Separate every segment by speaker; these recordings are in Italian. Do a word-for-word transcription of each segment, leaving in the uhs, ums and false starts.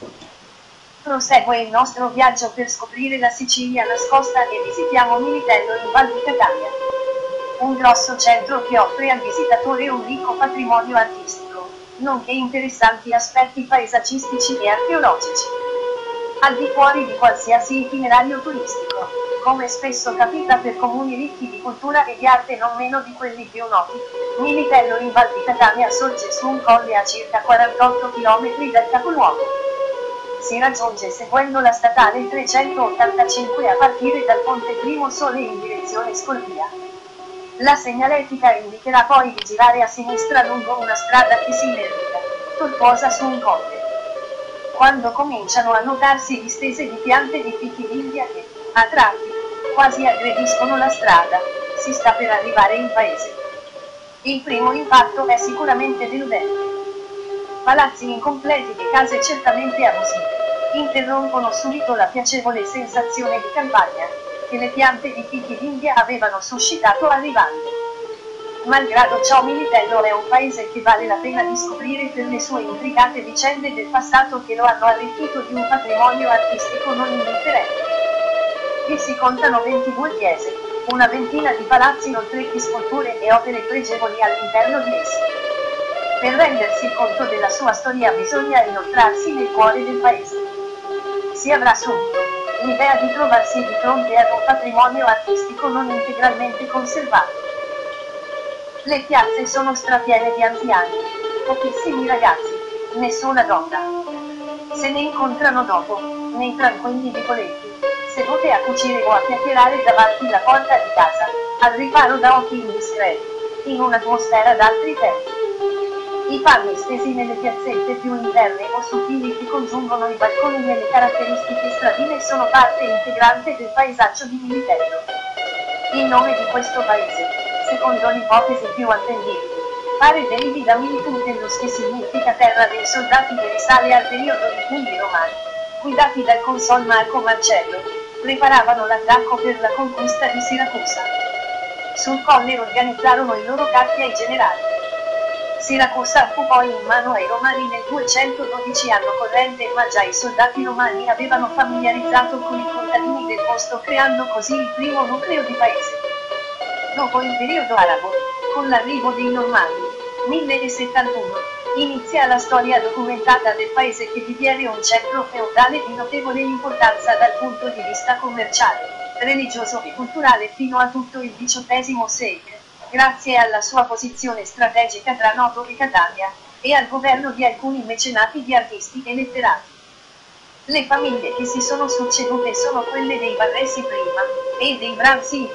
Speaker 1: Prosegue il nostro viaggio per scoprire la Sicilia nascosta e visitiamo Militello in Val di Catania. Un grosso centro che offre al visitatore un ricco patrimonio artistico, nonché interessanti aspetti paesaggistici e archeologici. Al di fuori di qualsiasi itinerario turistico, come spesso capita per comuni ricchi di cultura e di arte non meno di quelli più noti, Militello in Val di Catania sorge su un colle a circa quarantotto chilometri dal capoluogo. Si raggiunge seguendo la statale trecentottantacinque a partire dal Ponte Primo Sole in direzione Scolpia. La segnaletica indicherà poi di girare a sinistra lungo una strada che si inerpica, tortuosa su un colle. Quando cominciano a notarsi distese di piante di fichi d'India che, a tratti, quasi aggrediscono la strada, si sta per arrivare in paese. Il primo impatto è sicuramente deludente. Palazzi incompleti e case certamente abusive interrompono subito la piacevole sensazione di campagna che le piante di fichi d'India avevano suscitato arrivando. Malgrado ciò, Militello è un paese che vale la pena di scoprire per le sue intricate vicende del passato che lo hanno arricchito di un patrimonio artistico non indifferente. Vi si contano ventidue chiese, una ventina di palazzi oltre che sculture e opere pregevoli all'interno di essi. Per rendersi conto della sua storia bisogna inoltrarsi nel cuore del paese. Si avrà subito l'idea di trovarsi di fronte ad un patrimonio artistico non integralmente conservato. Le piazze sono strapiene di anziani, pochissimi ragazzi, nessuna donna. Se ne incontrano dopo, nei tranquilli vicoletti, sedute a cucire o a chiacchierare davanti la porta di casa, al riparo da occhi indiscreti, in un'atmosfera d'altri tempi. I panni stesi nelle piazzette più interne o sottili che congiungono i balconi nelle caratteristiche stradine sono parte integrante del paesaggio di Militello. Il nome di questo paese, secondo l'ipotesi più attendibile, pare derivi da Militellus, che significa terra dei soldati, che risale al periodo in cui i romani, guidati dal consol Marco Marcello, preparavano l'attacco per la conquista di Siracusa. Sul colle organizzarono i loro carpi ai generali. Siracusa fu poi in mano ai romani nel duecentododici anno corrente, ma già i soldati romani avevano familiarizzato con i contadini del posto, creando così il primo nucleo di paese. Dopo il periodo arabo, con l'arrivo dei Normanni, millesettantuno, inizia la storia documentata del paese, che diviene un centro feudale di notevole importanza dal punto di vista commerciale, religioso e culturale fino a tutto il diciottesimo secolo. Grazie alla sua posizione strategica tra Noto e Catania, e al governo di alcuni mecenati di artisti e letterati. Le famiglie che si sono succedute sono quelle dei Barresi prima, e dei Bransi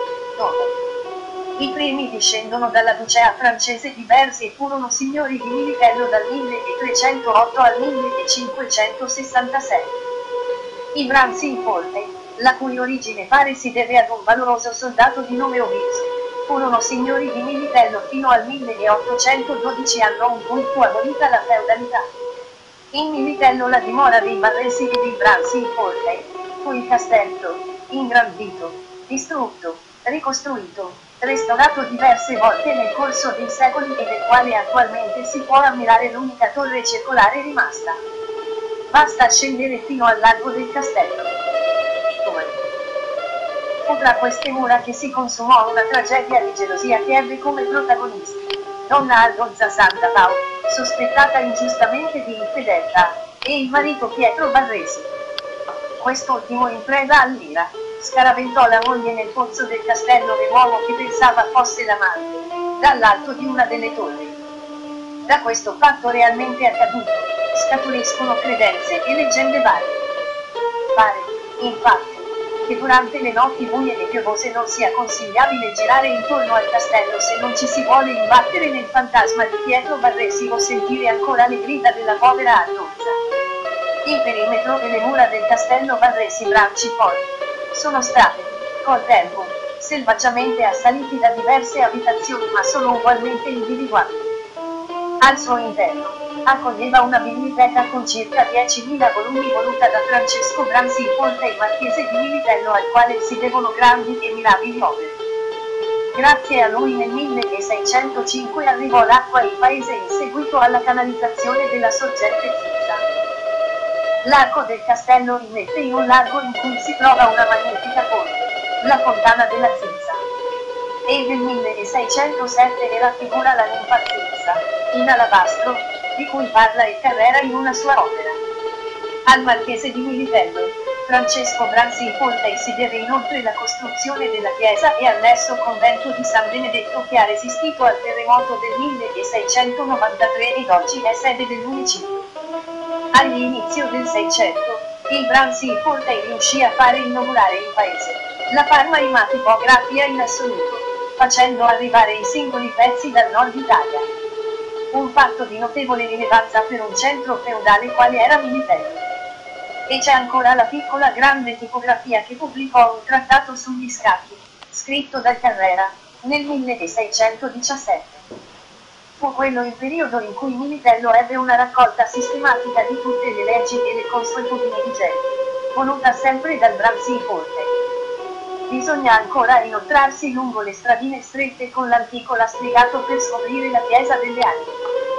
Speaker 1: dopo. I primi discendono dalla ducea francese di Bercy e furono signori di Militello dal milletrecentootto al millecinquecentosessantasei. I Bransi la cui origine pare si deve ad un valoroso soldato di nome Ovizio, furono signori di Militello fino al milleottocentododici, anno in cui fu abolita la feudalità. In Militello la dimora dei Barresi e dei Bransi fu il castello, ingrandito, distrutto, ricostruito, restaurato diverse volte nel corso dei secoli, e del quale attualmente si può ammirare l'unica torre circolare rimasta. Basta scendere fino al largo del castello. Fu tra queste mura che si consumò una tragedia di gelosia che ebbe come protagonisti donna Aldonza Santapau, sospettata ingiustamente di infedeltà, e il marito Pietro Barresi. Quest'ultimo, in preda all'ira, scaraventò la moglie nel pozzo del castello dell'uomo che pensava fosse l'amante, dall'alto di una delle torri. Da questo fatto realmente accaduto, scaturiscono credenze e leggende varie. Pare, infatti, che durante le notti buie e piovose non sia consigliabile girare intorno al castello se non ci si vuole imbattere nel fantasma di Pietro Barresi o sentire ancora le grida della povera Aldonza. Il perimetro e le mura del castello Barresi Branci poi sono state, col tempo, selvaggiamente assaliti da diverse abitazioni, ma sono ugualmente individuabili. Al suo interno accoglieva una biblioteca con circa diecimila volumi voluta da Francesco Bransi Ponte, il marchese di Militello, al quale si devono grandi e mirabili opere. Grazie a lui nel milleseicentocinque arrivò l'acqua in paese in seguito alla canalizzazione della sorgente Zizza. L'arco del castello rimette in un lago in cui si trova una magnifica fonte, la fontana della Zizza. E del milleseicentosette raffigura la ninfa Zizza, in alabastro, di cui parla il Carrera in una sua opera. Al marchese di Militello, Francesco Bransi Pontei si deve inoltre la costruzione della chiesa e annesso convento di San Benedetto che ha resistito al terremoto del milleseicentonovantatré ed oggi è sede del municipio. All'inizio del Seicento, il Bransi Pontei riuscì a fare inaugurare in paese la Parma tipografia in assoluto, facendo arrivare i singoli pezzi dal nord Italia. Un fatto di notevole rilevanza per un centro feudale quale era Militello. E c'è ancora la piccola grande tipografia che pubblicò un trattato sugli scacchi, scritto dal Carrera, nel milleseicentodiciassette. Fu quello il periodo in cui Militello ebbe una raccolta sistematica di tutte le leggi e le consuetudini vigenti, voluta sempre dal Bransi Pontei. Bisogna ancora inoltrarsi lungo le stradine strette con l'antico lastrigato per scoprire la chiesa delle Anime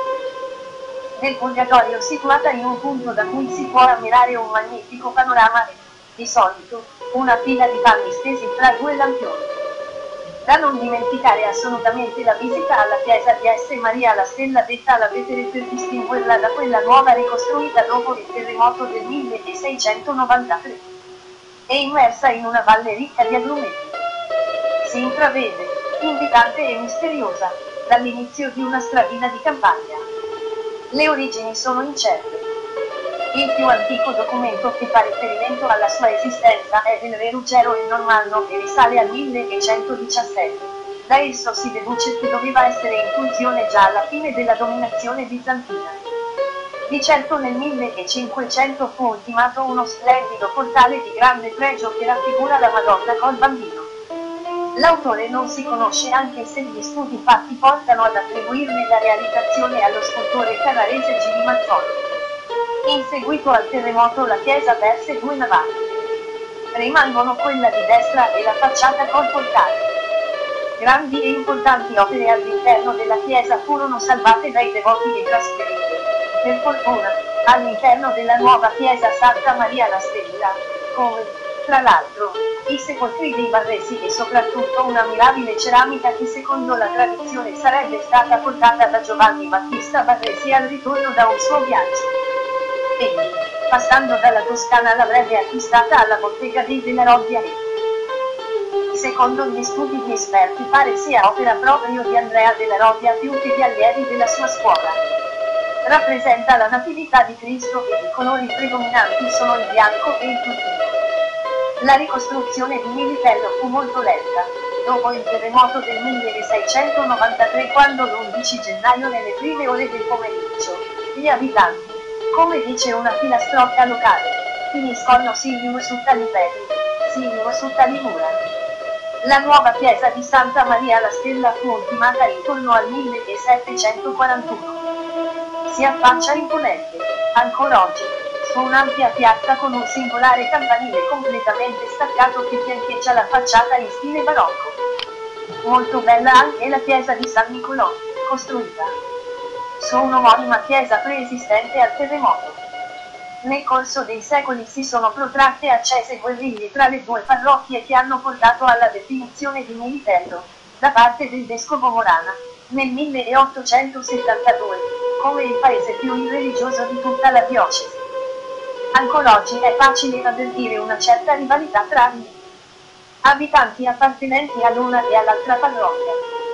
Speaker 1: del Purgatorio, situata in un punto da cui si può ammirare un magnifico panorama e, di solito, una fila di panni stesi tra due lampioni. Da non dimenticare assolutamente la visita alla chiesa di S. Maria la Stella detta alla Vetere per distinguerla da quella nuova ricostruita dopo il terremoto del milleseicentonovantatré. È immersa in una valle ricca di agrumeti. Si intravede, invitante e misteriosa, dall'inizio di una stradina di campagna. Le origini sono incerte. Il più antico documento che fa riferimento alla sua esistenza è del re Ruggero il Normanno e risale al millecentodiciassette. Da esso si deduce che doveva essere in funzione già alla fine della dominazione bizantina. Di certo nel millecinquecento fu ultimato uno splendido portale di grande pregio che raffigura la Madonna col bambino. L'autore non si conosce, anche se gli studi fatti portano ad attribuirne la realizzazione allo scultore carrarese Gini Mazzoni. In seguito al terremoto la chiesa perse due navate. Rimangono quella di destra e la facciata col portale. Grandi e importanti opere all'interno della chiesa furono salvate dai devoti e trasferite, per fortuna, all'interno della nuova chiesa Santa Maria la Stella, come, tra l'altro, i sepolcri dei Barresi e soprattutto una mirabile ceramica che secondo la tradizione sarebbe stata portata da Giovanni Battista Barresi al ritorno da un suo viaggio. Egli, passando dalla Toscana, l'avrebbe acquistata alla bottega dei della Robbia e, secondo gli studi di esperti, pare sia opera proprio di Andrea della Robbia più che di allievi della sua scuola. Rappresenta la Natività di Cristo e i colori predominanti sono il bianco e il turchino. La ricostruzione di Militello fu molto lenta. Dopo il terremoto del milleseicentonovantatré, quando l'undici gennaio nelle prime ore del pomeriggio, gli abitanti, come dice una filastrocca locale, finiscono Silium su tali peli, Silium su tali mura. La nuova chiesa di Santa Maria la Stella fu ultimata intorno al millesettecentoquarantuno. Si affaccia imponente, ancora oggi, su un'ampia piazza con un singolare campanile completamente staccato che fiancheggia la facciata in stile barocco. Molto bella anche la chiesa di San Nicolò, costruita su un'omonima chiesa preesistente al terremoto. Nel corso dei secoli si sono protratte accese guerriglie tra le due parrocchie che hanno portato alla definizione di Militello, da parte del vescovo Morana, nel milleottocentosettantadue, come il paese più irreligioso di tutta la diocesi. Ancora oggi è facile avvertire una certa rivalità tra gli abitanti appartenenti all'una e all'altra parrocchia.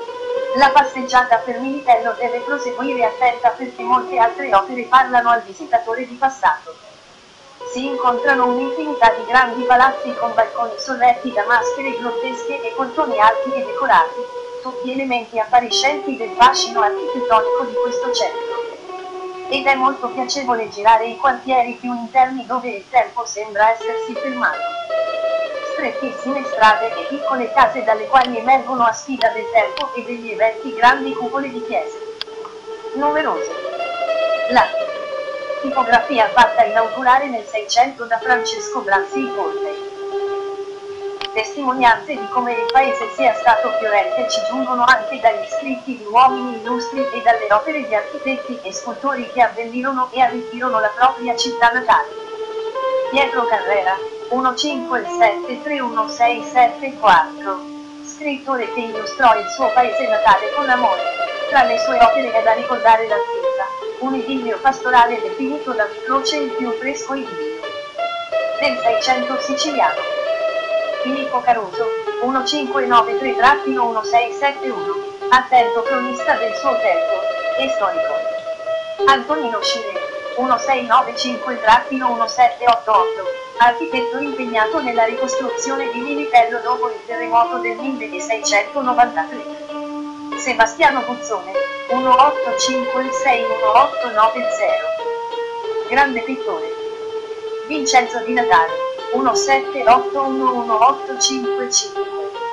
Speaker 1: La passeggiata per Militello deve proseguire attenta perché molte altre opere parlano al visitatore di passato. Si incontrano un'infinità di grandi palazzi con balconi sorretti da maschere grottesche e portoni alti e decorati, tutti elementi appariscenti del fascino architettonico di questo centro. Ed è molto piacevole girare i quartieri più interni dove il tempo sembra essersi fermato. Strettissime strade e piccole case dalle quali emergono a sfida del tempo e degli eventi grandi cupole di chiese. Numerose. La tipografia fatta inaugurare nel Seicento da Francesco Bransi Pontei. Testimonianze di come il paese sia stato fiorente ci giungono anche dagli scritti di uomini illustri e dalle opere di architetti e scultori che abbellirono e arricchirono la propria città natale. Pietro Carrera, uno cinque sette tre uno sei sette quattro. Scrittore che illustrò il suo paese natale con amore. Tra le sue opere è da ricordare La Zilza, un idillio pastorale definito da Croce il più fresco idillio del Seicento siciliano. Filippo Caruso, uno cinque nove tre uno sei sette uno, attento cronista del suo tempo, e storico. Antonino Scire, uno sei nove cinque uno sette otto otto, architetto impegnato nella ricostruzione di Militello dopo il terremoto del milleseicentovantatré. Sebastiano Buzzone, uno otto cinque sei uno otto nove zero. Grande pittore. Vincenzo Di Natale, uno sette otto uno uno otto cinque cinque.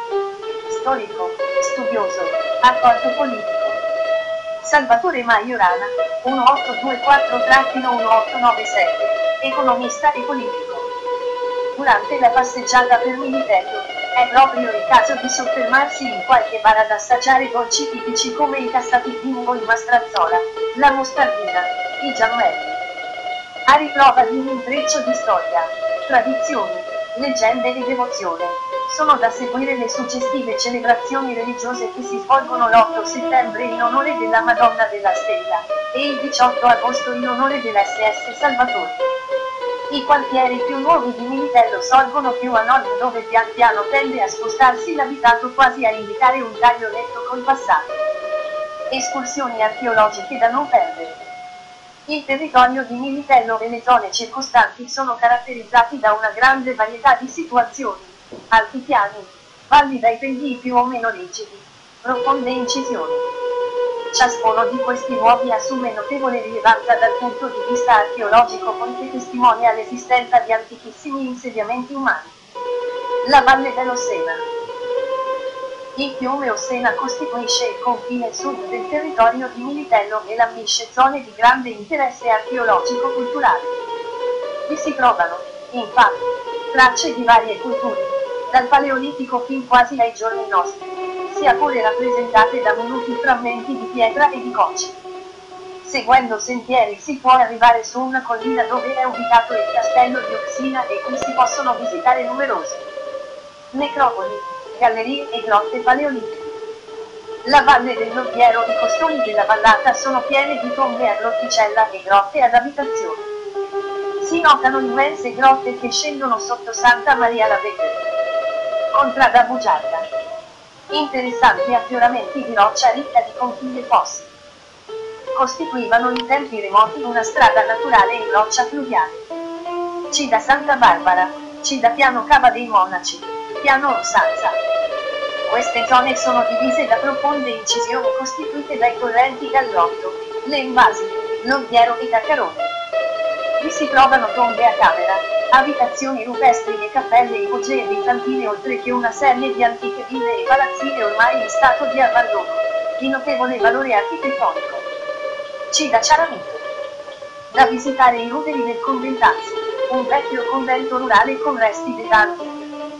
Speaker 1: Storico, studioso, accolto politico. Salvatore Maiorana, uno otto due quattro uno otto nove sette, economista e politico. Durante la passeggiata per Militello, è proprio il caso di soffermarsi in qualche bar ad assaggiare dolci tipici come i cassatipini o il mastrazzola, la mostardina, i giammelli. A riprova di un intreccio di storia, tradizioni, leggende e devozione, sono da seguire le suggestive celebrazioni religiose che si svolgono l'otto settembre in onore della Madonna della Stella, e il diciotto agosto in onore dell'esse esse Salvatore. I quartieri più nuovi di Militello sorgono più a nord, dove pian piano tende a spostarsi l'abitato, quasi a indicare un taglio netto col passato. Escursioni archeologiche da non perdere. Il territorio di Militello e le zone circostanti sono caratterizzati da una grande varietà di situazioni: altipiani, valli dai pendii più o meno rigidi, profonde incisioni. Ciascuno di questi luoghi assume notevole rilevanza dal punto di vista archeologico, poiché testimonia l'esistenza di antichissimi insediamenti umani. La Valle dell'Ossena. Il fiume Ossena costituisce il confine sud del territorio di Militello e lambisce zone di grande interesse archeologico-culturale. Vi si trovano, infatti, tracce di varie culture, dal Paleolitico fin quasi ai giorni nostri, sia pure rappresentate da minuti frammenti di pietra e di cocci. Seguendo sentieri si può arrivare su una collina dove è ubicato il castello di Oxina e qui si possono visitare numerose necropoli, gallerie e grotte paleolitiche. La Valle del Lobbiero, i costoni della vallata sono pieni di tombe a grotticella e grotte ad abitazione. Si notano immense grotte che scendono sotto Santa Maria la Vergine. Contrada bugiarda. Interessanti affioramenti di roccia ricca di conchiglie fossili. Costituivano in tempi remoti una strada naturale in roccia fluviale. Cida Santa Barbara, Cida Piano Cava dei Monaci, Piano Orsanza. Queste zone sono divise da profonde incisioni costituite dai torrenti Gallotto, Le Invasi, Lobbiero e Taccarone. Vi si trovano tombe a camera, abitazioni rupestri e cappelle ipogee bizantine, oltre che una serie di antiche ville e palazzine ormai in stato di abbandono, di notevole valore architettonico. Cida Ciaramito. Da visitare i ruderi del Conventazzo, un vecchio convento rurale con resti d'età antica.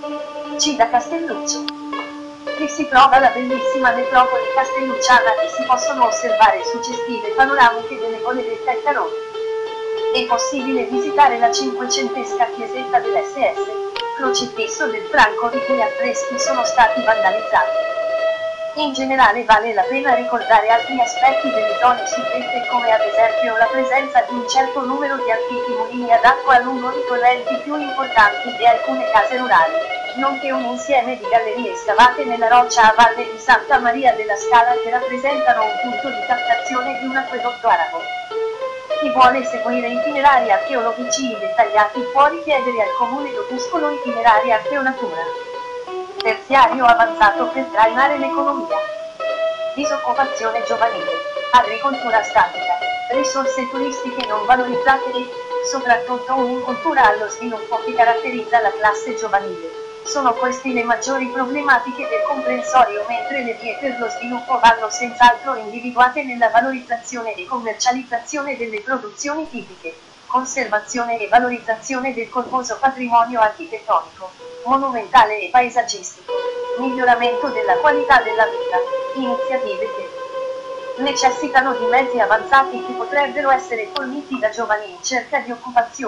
Speaker 1: Cida Castelluccio. Qui si trova la bellissima metropoli castellucciana e si possono osservare suggestive panoramiche delle gole del Taccarone. È possibile visitare la cinquecentesca chiesetta dell'esse esse, crocifisso del Franco i cui affreschi sono stati vandalizzati. In generale vale la pena ricordare altri aspetti delle zone suddette, come ad esempio la presenza di un certo numero di antichi mulini ad acqua lungo i torrenti più importanti e alcune case rurali, nonché un insieme di gallerie scavate nella roccia a valle di Santa Maria della Scala che rappresentano un punto di captazione di un acquedotto arabo. Chi vuole seguire itinerari archeologici dettagliati può richiedere al comune d'Opuscolo itinerari archeonatura. Terziario avanzato per trainare l'economia. Disoccupazione giovanile, agricoltura statica, risorse turistiche non valorizzate e, soprattutto, un'incultura allo sviluppo che caratterizza la classe giovanile. Sono queste le maggiori problematiche del comprensorio, mentre le vie per lo sviluppo vanno senz'altro individuate nella valorizzazione e commercializzazione delle produzioni tipiche, conservazione e valorizzazione del corposo patrimonio architettonico, monumentale e paesaggistico, miglioramento della qualità della vita, iniziative che necessitano di mezzi avanzati che potrebbero essere forniti da giovani in cerca di occupazione,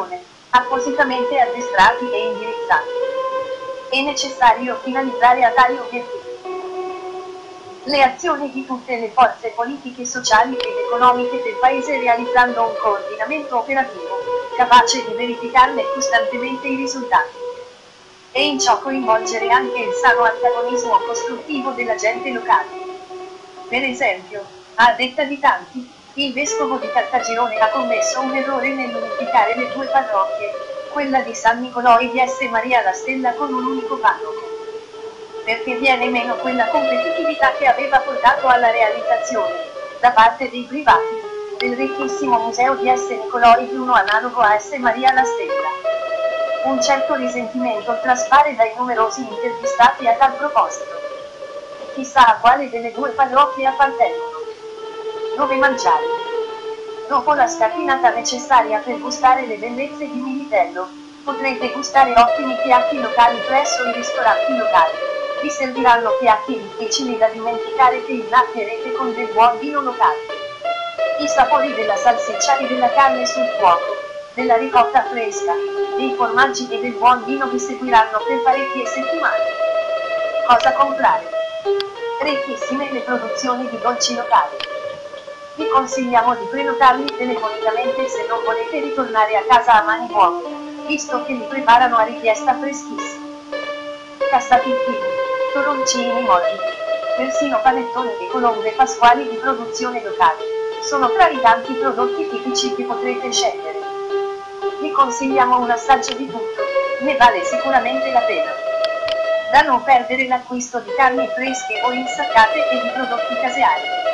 Speaker 1: appositamente addestrati e indirizzati. È necessario finalizzare a tali obiettivi le azioni di tutte le forze politiche, sociali ed economiche del Paese, realizzando un coordinamento operativo, capace di verificarne costantemente i risultati. E in ciò coinvolgere anche il sano antagonismo costruttivo della gente locale. Per esempio, a detta di tanti, il vescovo di Caltagirone ha commesso un errore nell'unificare le due parrocchie, quella di San Nicolò e di S. Maria la Stella, con un unico parroco, perché viene meno quella competitività che aveva portato alla realizzazione, da parte dei privati, del ricchissimo museo di S. Nicolò e di uno analogo a S. Maria la Stella. Un certo risentimento traspare dai numerosi intervistati a tal proposito. Chissà a quale delle due parrocchie appartengono. Dove mangiare? Dopo la scappinata necessaria per gustare le bellezze di Militello, potrete gustare ottimi piatti locali presso i ristoranti locali. Vi serviranno piatti difficili da dimenticare che innafferete con del buon vino locale. I sapori della salsiccia e della carne sul fuoco, della ricotta fresca, dei formaggi e del buon vino vi seguiranno per parecchie settimane. Cosa comprare? Ricchissime le produzioni di dolci locali. Vi consigliamo di prenotarli telefonicamente se non volete ritornare a casa a mani vuote, visto che li preparano a richiesta freschissimi. Castapittini, toroncini morbidi, persino panettoni e colombe pasquali di produzione locale, sono tra i tanti prodotti tipici che potrete scegliere. Vi consigliamo un assaggio di tutto, ne vale sicuramente la pena. Da non perdere l'acquisto di carni fresche o insaccate e di prodotti caseari.